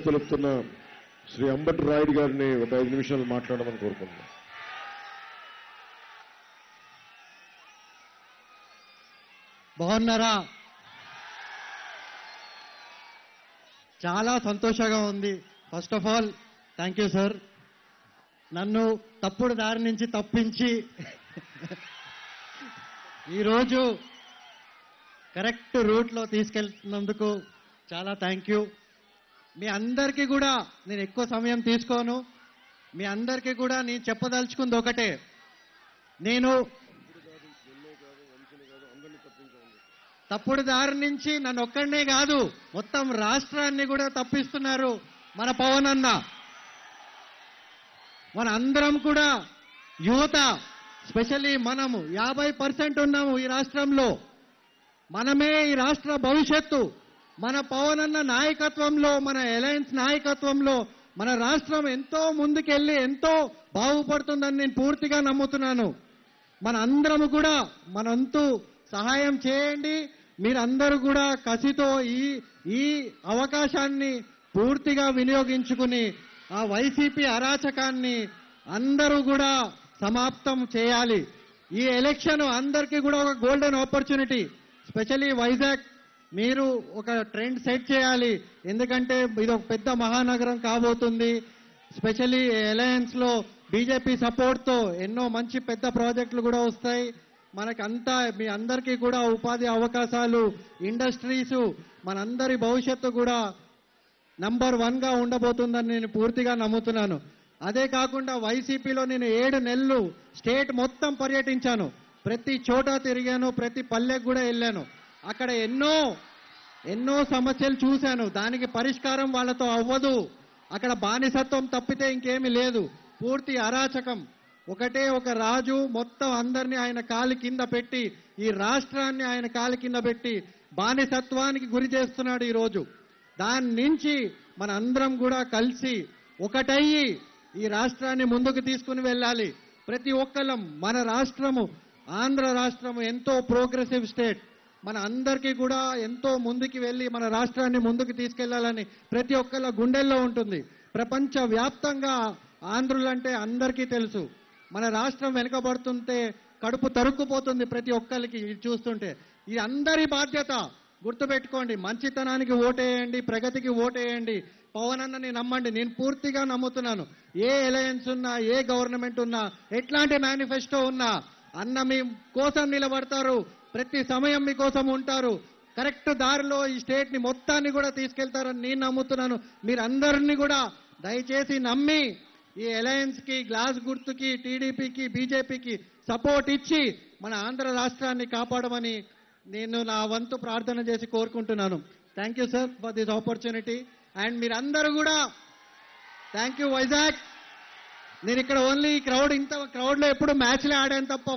మద్దతు తెలుపుతున్న శ్రీ అంబటి రాయుడు గారిని ఒక 5 నిమిషాలు మాట్లాడమని కోరుకుంటున్నాను. బాగున్నారా? చాలా సంతోషంగా ఉంది. First of all thank you sir. నన్ను తప్పుడు దారి నుంచి తప్పించి ఈరోజు కరెక్ట్ రూట్లో తీసుకెళ్తున్నందుకు చాలా థ్యాంక్ యూ. మీ అందరికీ కూడా నేను ఎక్కువ సమయం తీసుకోను. మీ అందరికీ కూడా నేను చెప్పదలుచుకుంది ఒకటే, నేను తప్పుడు దారి నుంచి నన్ను ఒక్కడనే కాదు మొత్తం రాష్ట్రాన్ని కూడా తప్పిస్తున్నారు మన పవన్ అన్న. మన అందరం కూడా యువత, స్పెషల్లీ మనము 50% ఉన్నాము ఈ రాష్ట్రంలో. మనమే ఈ రాష్ట్ర భవిష్యత్తు. మన పవన్ అన్న నాయకత్వంలో, మన అలయన్స్ నాయకత్వంలో మన రాష్ట్రం ఎంతో ముందుకెళ్ళి ఎంతో బాగుపడుతుందని నేను పూర్తిగా నమ్ముతున్నాను. మన అందరము కూడా మనంతు సహాయం చేయండి. మీరందరూ కూడా కసితో ఈ అవకాశాన్ని పూర్తిగా వినియోగించుకుని ఆ వైసీపీ అరాచకాన్ని అందరూ కూడా సమాప్తం చేయాలి. ఈ ఎలక్షన్ అందరికీ కూడా ఒక గోల్డెన్ ఆపర్చునిటీ. స్పెషల్లీ వైజాగ్ మీరు ఒక ట్రెండ్ సెట్ చేయాలి. ఎందుకంటే ఇది ఒక పెద్ద మహానగరం కాబోతుంది. స్పెషల్లీ అలయన్స్ లో బీజేపీ సపోర్ట్ తో ఎన్నో మంచి పెద్ద ప్రాజెక్టులు కూడా వస్తాయి. మనకంతా మీ అందరికీ కూడా ఉపాధి అవకాశాలు, ఇండస్ట్రీస్, మనందరి భవిష్యత్తు కూడా నంబర్ 1 గా ఉండబోతుందని నేను పూర్తిగా నమ్ముతున్నాను. అదే కాకుండా వైసీపీలో నేను 7 నెలలు స్టేట్ మొత్తం పర్యటించాను. ప్రతి చోట తిరిగాను, ప్రతి పల్లెకు కూడా వెళ్ళాను. అక్కడ ఎన్నో సమస్యలు చూశాను. దానికి పరిష్కారం వాళ్ళతో అవ్వదు. అక్కడ బానిసత్వం తప్పితే ఇంకేమీ లేదు. పూర్తి అరాచకం. ఒకటే ఒక రాజు మొత్తం అందరినీ ఆయన కాలి కింద పెట్టి, ఈ రాష్ట్రాన్ని ఆయన కాలి కింద పెట్టి బానిసత్వానికి గురి చేస్తున్నాడు ఈరోజు. దాని నుంచి మన అందరం కూడా కలిసి ఒకటయ్యి ఈ రాష్ట్రాన్ని ముందుకు తీసుకుని వెళ్ళాలి. ప్రతి ఒక్కళ్ళం మన రాష్ట్రము, ఆంధ్ర రాష్ట్రము ఎంతో ప్రోగ్రెసివ్ స్టేట్. మన అందరికీ కూడా ఎంతో ముందుకు వెళ్ళి మన రాష్ట్రాన్ని ముందుకు తీసుకెళ్లాలని ప్రతి ఒక్కళ్ళ గుండెల్లో ఉంటుంది. ప్రపంచ వ్యాప్తంగా ఆంధ్రులంటే అందరికీ తెలుసు. మన రాష్ట్రం వెనుకబడుతుంటే కడుపు తరుక్కుపోతుంది ప్రతి ఒక్కరికి చూస్తుంటే. ఇది అందరి బాధ్యత. గుర్తుపెట్టుకోండి, మంచితనానికి ఓటేయండి, ప్రగతికి ఓటేయండి, పవన్ అన్నని నమ్మండి. నేను పూర్తిగా నమ్ముతున్నాను. ఏ అలయన్స్ ఉన్నా, ఏ గవర్నమెంట్ ఉన్నా, ఎట్లాంటి మేనిఫెస్టో ఉన్నా అన్న మీ కోసం నిలబడతారు. ప్రతి సమయం మీకోసం ఉంటారు. కరెక్ట్ దారిలో ఈ స్టేట్ ని మొత్తాన్ని కూడా తీసుకెళ్తారని నేను నమ్ముతున్నాను. మీరందరినీ కూడా దయచేసి నమ్మి ఈ అలయన్స్ కి, గ్లాస్ గుర్తుకి, టీడీపీకి, బీజేపీకి సపోర్ట్ ఇచ్చి మన ఆంధ్ర రాష్ట్రాన్ని కాపాడమని నేను నా వంతు ప్రార్థన చేసి కోరుకుంటున్నాను. Thank you sir for this opportunity. And మీరందరూ కూడా థ్యాంక్ యూ వైజాగ్. నేను ఇక్కడ ఓన్లీ ఇంత క్రౌడ్ లో ఎప్పుడు మ్యాచ్లే ఆడాను తప్ప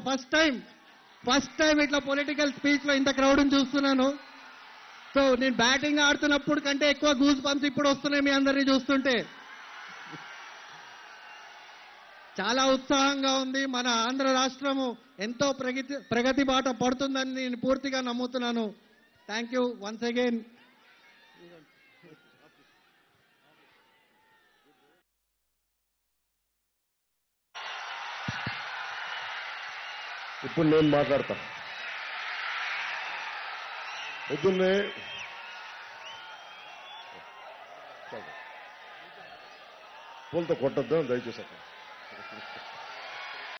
ఫస్ట్ టైం ఇట్లా పొలిటికల్ స్పీచ్ లో ఇంత క్రౌడ్ని చూస్తున్నాను. సో నేను బ్యాటింగ్ ఆడుతున్నప్పుడు కంటే ఎక్కువ గూస్ బంప్స్ ఇప్పుడు వస్తున్నాయి మీ అందరినీ చూస్తుంటే. చాలా ఉత్సాహంగా ఉంది. మన ఆంధ్ర రాష్ట్రము ఎంతో ప్రగతి బాట పడుతుందని నేను పూర్తిగా నమ్ముతున్నాను. Thank you once again. ఇప్పుడు నేను మాట్లాడతా. పొద్దున్నే పూలతో కొట్టద్దు దయచేసి.